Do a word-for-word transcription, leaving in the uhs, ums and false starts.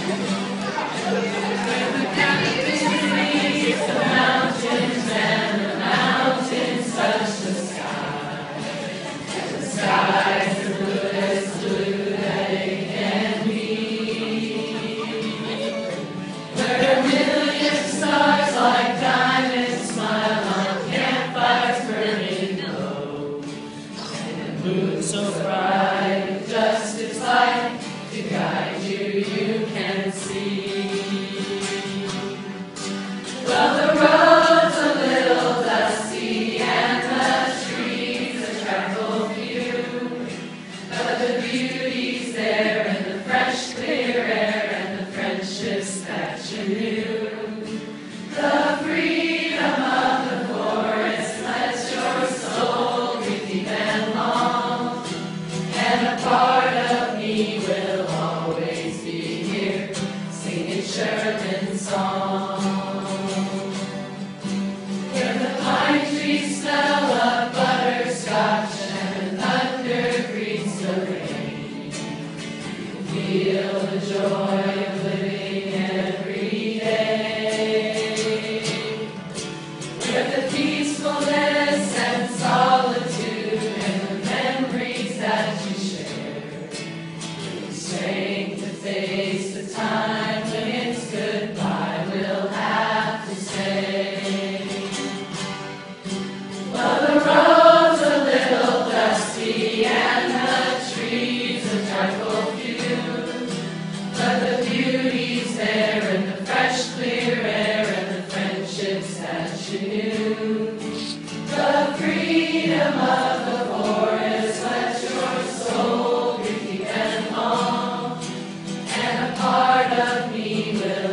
Sherman song. Hear the pine trees smell of butterscotch and the thunder greets the rain. Feel the joy of living every day. With the peacefulness and solitude and the memories that you share. The strength to face the time when it's goodbye we'll have to say. Well, the road's a little dusty and the trees a trifle few, but the beauty's there in the fresh, clear air and the friendships that you knew. The freedom of the forest, let your soul be and long, and a part of me will